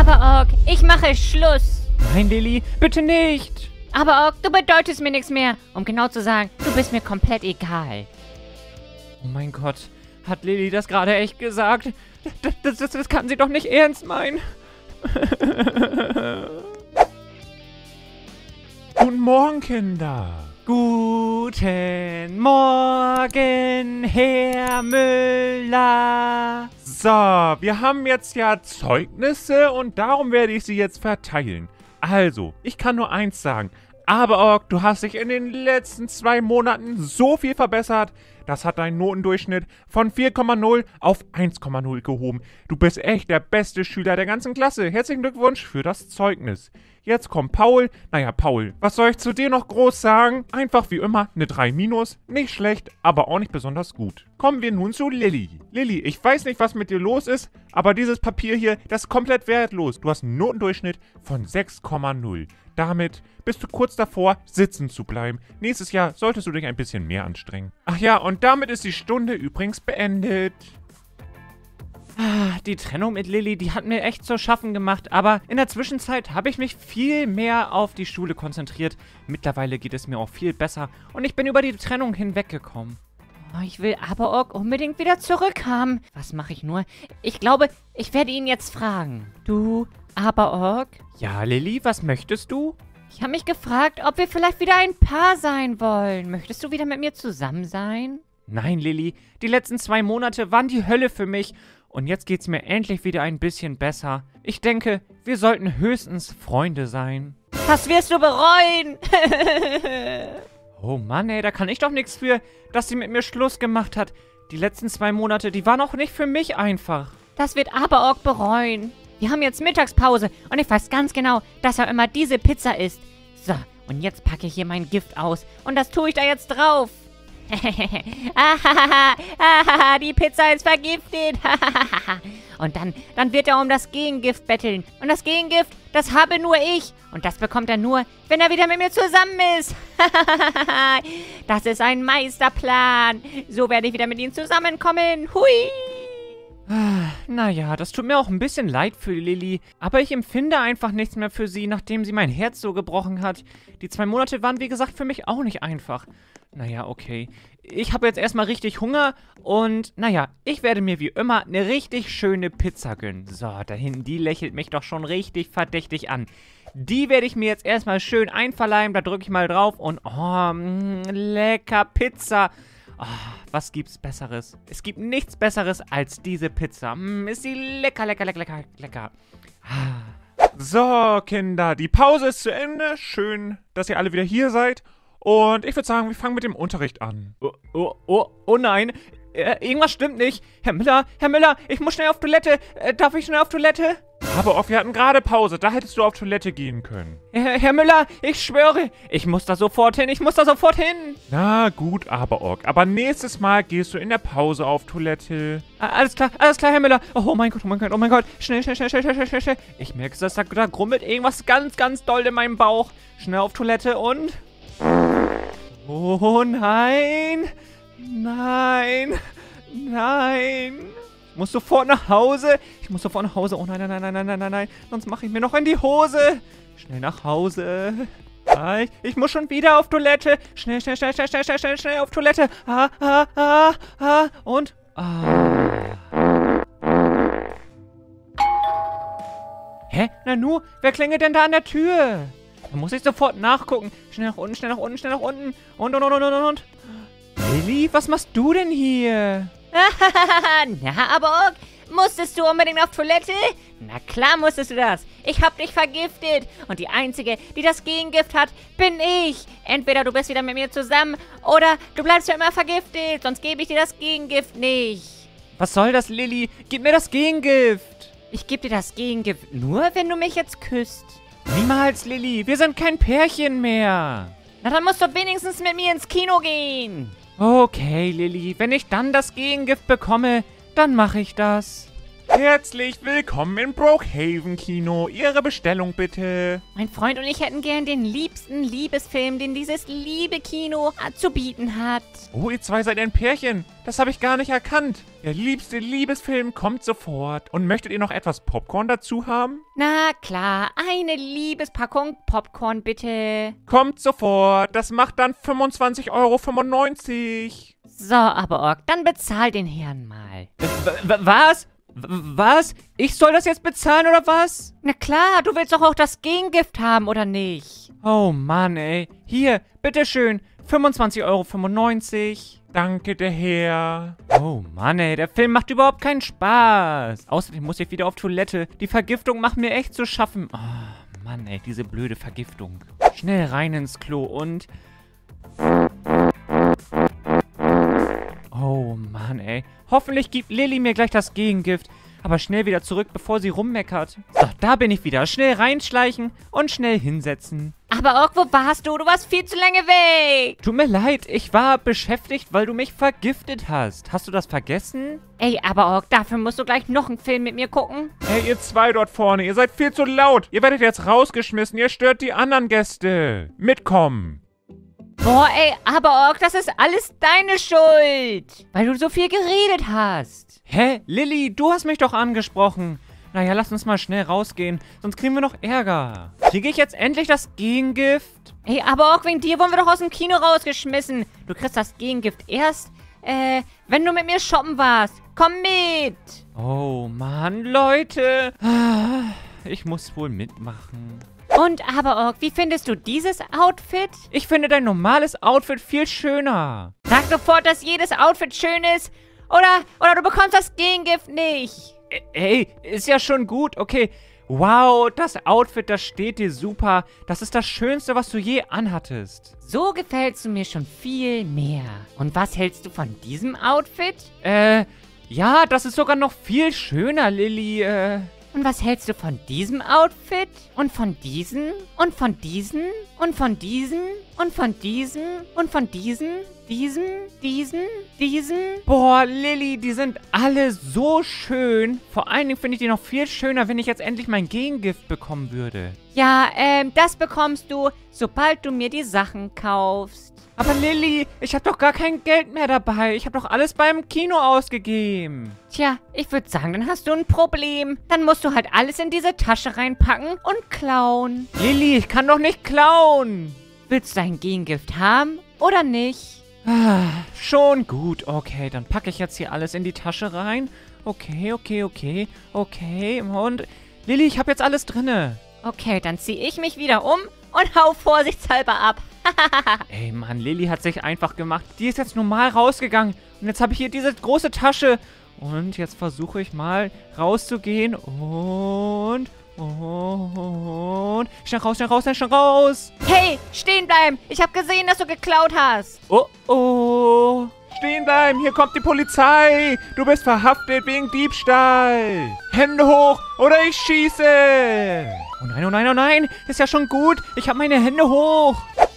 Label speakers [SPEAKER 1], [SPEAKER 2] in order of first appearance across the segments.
[SPEAKER 1] Aber Ork, ich mache Schluss.
[SPEAKER 2] Nein, Lilly, bitte nicht.
[SPEAKER 1] Aber Ork, du bedeutest mir nichts mehr. Um genau zu sagen, du bist mir komplett egal.
[SPEAKER 2] Oh mein Gott, hat Lilly das gerade echt gesagt? Das kann sie doch nicht ernst meinen.
[SPEAKER 3] Guten Morgen, Kinder.
[SPEAKER 2] Guten Morgen, Herr Müller.
[SPEAKER 3] So, wir haben jetzt ja Zeugnisse und darum werde ich sie jetzt verteilen. Also, ich kann nur eins sagen. Aber Ork, du hast dich in den letzten 2 Monaten so viel verbessert. Das hat deinen Notendurchschnitt von 4,0 auf 1,0 gehoben. Du bist echt der beste Schüler der ganzen Klasse. Herzlichen Glückwunsch für das Zeugnis. Jetzt kommt Paul. Naja, Paul, was soll ich zu dir noch groß sagen? Einfach wie immer eine 3-. Nicht schlecht, aber auch nicht besonders gut. Kommen wir nun zu Lilly. Lilly, ich weiß nicht, was mit dir los ist, aber dieses Papier hier, das ist komplett wertlos. Du hast einen Notendurchschnitt von 6,0. Damit bist du kurz davor, sitzen zu bleiben. Nächstes Jahr solltest du dich ein bisschen mehr anstrengen. Ach ja, und damit ist die Stunde übrigens beendet.
[SPEAKER 2] Die Trennung mit Lilly, die hat mir echt zu schaffen gemacht, aber in der Zwischenzeit habe ich mich viel mehr auf die Schule konzentriert. Mittlerweile geht es mir auch viel besser und ich bin über die Trennung hinweggekommen.
[SPEAKER 1] Oh, ich will Aberork unbedingt wieder zurückhaben. Was mache ich nur? Ich glaube, ich werde ihn jetzt fragen. Du, Aberork?
[SPEAKER 2] Ja, Lilly, was möchtest du?
[SPEAKER 1] Ich habe mich gefragt, ob wir vielleicht wieder ein Paar sein wollen. Möchtest du wieder mit mir zusammen sein?
[SPEAKER 2] Nein, Lilly, die letzten 2 Monate waren die Hölle für mich. Und jetzt geht's mir endlich wieder ein bisschen besser. Ich denke, wir sollten höchstens Freunde sein.
[SPEAKER 1] Das wirst du bereuen.
[SPEAKER 2] Oh Mann, ey, da kann ich doch nichts für, dass sie mit mir Schluss gemacht hat. Die letzten 2 Monate, die waren auch nicht für mich einfach.
[SPEAKER 1] Das wird Aberork bereuen. Wir haben jetzt Mittagspause und ich weiß ganz genau, dass er immer diese Pizza isst. So, und jetzt packe ich hier mein Gift aus und das tue ich da jetzt drauf. Die Pizza ist vergiftet. Und dann wird er um das Gegengift betteln. Und das Gegengift, das habe nur ich. Und das bekommt er nur, wenn er wieder mit mir zusammen ist. Das ist ein Meisterplan. So werde ich wieder mit ihm zusammenkommen. Hui.
[SPEAKER 2] Naja, das tut mir auch ein bisschen leid für Lilly, aber ich empfinde einfach nichts mehr für sie, nachdem sie mein Herz so gebrochen hat. Die 2 Monate waren, wie gesagt, für mich auch nicht einfach. Naja, okay. Ich habe jetzt erstmal richtig Hunger und, naja, ich werde mir wie immer eine richtig schöne Pizza gönnen. So, da hinten, die lächelt mich doch schon richtig verdächtig an. Die werde ich mir jetzt erstmal schön einverleiben, da drücke ich mal drauf und, lecker Pizza. Oh, was gibt's Besseres? Es gibt nichts Besseres als diese Pizza. Ist sie lecker, lecker, lecker, lecker, lecker.
[SPEAKER 3] So, Kinder, die Pause ist zu Ende. Schön, dass ihr alle wieder hier seid. Und ich würde sagen, wir fangen mit dem Unterricht an.
[SPEAKER 2] Oh nein. Irgendwas stimmt nicht. Herr Müller, ich muss schnell auf Toilette. Darf ich schnell auf Toilette?
[SPEAKER 3] Aber Ork, wir hatten gerade Pause, da hättest du auf Toilette gehen können.
[SPEAKER 2] Herr Müller, ich schwöre, ich muss da sofort hin,
[SPEAKER 3] Na gut, aber Ork, aber nächstes Mal gehst du in der Pause auf Toilette.
[SPEAKER 2] Alles klar, Herr Müller. Oh mein Gott. Schnell. Ich merke, dass da grummelt irgendwas ganz, ganz doll in meinem Bauch. Schnell auf Toilette und... Oh nein. Ich muss sofort nach Hause. Oh nein. Sonst mache ich mir noch in die Hose. Schnell nach Hause. Ich muss schon wieder auf Toilette. Schnell auf Toilette. Und... Hä? Nanu, wer klingelt denn da an der Tür? Da muss ich sofort nachgucken. Schnell nach unten. Und. Lilly, was machst du denn hier?
[SPEAKER 1] Na, Aberork, musstest du unbedingt auf Toilette? Na klar musstest du das. Ich hab dich vergiftet. Und die Einzige, die das Gegengift hat, bin ich. Entweder du bist wieder mit mir zusammen oder du bleibst für immer vergiftet. Sonst gebe ich dir das Gegengift nicht.
[SPEAKER 2] Was soll das, Lilly? Gib mir das Gegengift.
[SPEAKER 1] Ich gebe dir das Gegengift nur, wenn du mich jetzt küsst.
[SPEAKER 2] Niemals, Lilly. Wir sind kein Pärchen mehr.
[SPEAKER 1] Na, dann musst du wenigstens mit mir ins Kino gehen.
[SPEAKER 2] Okay, Lilly. Wenn ich dann das Gegengift bekomme, dann mache ich das.
[SPEAKER 3] Herzlich willkommen im Brookhaven Kino. Ihre Bestellung bitte.
[SPEAKER 1] Mein Freund und ich hätten gern den liebsten Liebesfilm, den dieses liebe Kino zu bieten hat.
[SPEAKER 3] Oh, ihr zwei seid ein Pärchen. Das habe ich gar nicht erkannt. Der liebste Liebesfilm kommt sofort. Und möchtet ihr noch etwas Popcorn dazu haben?
[SPEAKER 1] Na klar, eine Liebespackung Popcorn bitte.
[SPEAKER 3] Kommt sofort. Das macht dann 25,95 €.
[SPEAKER 1] So, aber Ork, dann bezahl den Herrn mal.
[SPEAKER 2] Was? Was? Ich soll das jetzt bezahlen oder was?
[SPEAKER 1] Na klar, du willst doch auch das Gegengift haben, oder nicht?
[SPEAKER 2] Oh Mann, ey. Hier, bitteschön. 25,95 €.
[SPEAKER 3] Danke, der Herr.
[SPEAKER 2] Oh Mann, ey. Der Film macht überhaupt keinen Spaß. Außerdem muss ich wieder auf Toilette. Die Vergiftung macht mir echt zu schaffen. Oh Mann, ey. Diese blöde Vergiftung. Schnell rein ins Klo und... Oh Mann, ey. Hoffentlich gibt Lilly mir gleich das Gegengift. Aber schnell wieder zurück, bevor sie rummeckert. So, da bin ich wieder. Schnell reinschleichen und schnell hinsetzen.
[SPEAKER 1] Aber Ork, wo warst du? Du warst viel zu lange weg.
[SPEAKER 2] Tut mir leid, ich war beschäftigt, weil du mich vergiftet hast. Hast du das vergessen?
[SPEAKER 1] Ey, aber Ork, dafür musst du gleich noch einen Film mit mir gucken.
[SPEAKER 3] Hey, ihr zwei dort vorne, ihr seid viel zu laut. Ihr werdet jetzt rausgeschmissen. Ihr stört die anderen Gäste. Mitkommen.
[SPEAKER 1] Boah, ey, aber Ork, das ist alles deine Schuld. Weil du so viel geredet hast.
[SPEAKER 2] Hä? Lilly, du hast mich doch angesprochen. Naja, lass uns mal schnell rausgehen, sonst kriegen wir noch Ärger. Kriege ich jetzt endlich das Gegengift?
[SPEAKER 1] Ey, aber Ork, wegen dir wurden wir doch aus dem Kino rausgeschmissen. Du kriegst das Gegengift erst, wenn du mit mir shoppen warst. Komm mit.
[SPEAKER 2] Oh Mann, Leute. Ich muss wohl mitmachen.
[SPEAKER 1] Und aber Ork, wie findest du dieses Outfit?
[SPEAKER 2] Ich finde dein normales Outfit viel schöner.
[SPEAKER 1] Sag sofort, dass jedes Outfit schön ist. Oder du bekommst das Gegengift nicht.
[SPEAKER 2] Ey, ist ja schon gut, okay. Wow, das Outfit, das steht dir super. Das ist das Schönste, was du je anhattest.
[SPEAKER 1] So gefällst du mir schon viel mehr. Und was hältst du von diesem Outfit?
[SPEAKER 2] Ja, das ist sogar noch viel schöner, Lilly,
[SPEAKER 1] Und was hältst du von diesem Outfit? Und von diesem? Und von diesem? Und von diesem? Und von diesem? Und von diesem? Diesem?
[SPEAKER 2] Boah, Lilly, die sind alle so schön. Vor allen Dingen finde ich die noch viel schöner, wenn ich jetzt endlich mein Gegengift bekommen würde.
[SPEAKER 1] Ja, das bekommst du, sobald du mir die Sachen kaufst.
[SPEAKER 2] Aber Lilly, ich habe doch gar kein Geld mehr dabei. Ich habe doch alles beim Kino ausgegeben.
[SPEAKER 1] Tja, ich würde sagen, dann hast du ein Problem. Dann musst du halt alles in diese Tasche reinpacken und klauen.
[SPEAKER 2] Lilly, ich kann doch nicht klauen.
[SPEAKER 1] Willst du dein Gegengift haben oder nicht?
[SPEAKER 2] Schon gut. Okay, dann packe ich jetzt hier alles in die Tasche rein. Okay. Und Lilly, ich habe jetzt alles drinne.
[SPEAKER 1] Okay, dann ziehe ich mich wieder um und hau vorsichtshalber ab.
[SPEAKER 2] Ey, Mann, Lilly hat sich einfach gemacht. Die ist jetzt normal rausgegangen. Und jetzt habe ich hier diese große Tasche. Und jetzt versuche ich mal rauszugehen. Und... Schnell raus.
[SPEAKER 1] Hey, stehen bleiben. Ich habe gesehen, dass du geklaut hast.
[SPEAKER 2] Oh.
[SPEAKER 3] Stehen bleiben, hier kommt die Polizei. Du bist verhaftet wegen Diebstahl. Hände hoch oder ich schieße.
[SPEAKER 2] Oh nein. Ist ja schon gut. Ich habe meine Hände hoch.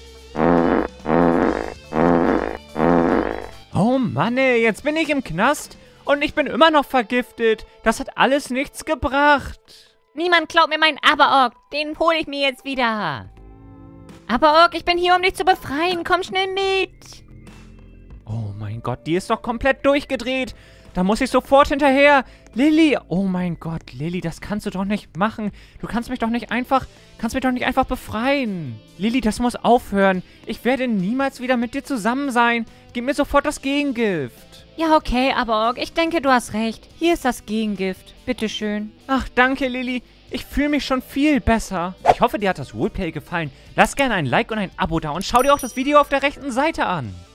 [SPEAKER 2] Oh Mann, ey, jetzt bin ich im Knast. Und ich bin immer noch vergiftet. Das hat alles nichts gebracht.
[SPEAKER 1] Niemand klaut mir meinen Aberork. Den hole ich mir jetzt wieder. Aberork, ich bin hier, um dich zu befreien. Komm schnell mit.
[SPEAKER 2] Oh mein Gott, die ist doch komplett durchgedreht. Da muss ich sofort hinterher. Lilly, oh mein Gott, Lilly, das kannst du doch nicht machen. Du kannst mich doch nicht einfach befreien. Lilly, das muss aufhören. Ich werde niemals wieder mit dir zusammen sein. Gib mir sofort das Gegengift.
[SPEAKER 1] Ja, okay, Aberork, ich denke, du hast recht. Hier ist das Gegengift. Bitteschön.
[SPEAKER 2] Ach, danke, Lilly. Ich fühle mich schon viel besser. Ich hoffe, dir hat das Roleplay gefallen. Lass gerne ein Like und ein Abo da und schau dir auch das Video auf der rechten Seite an.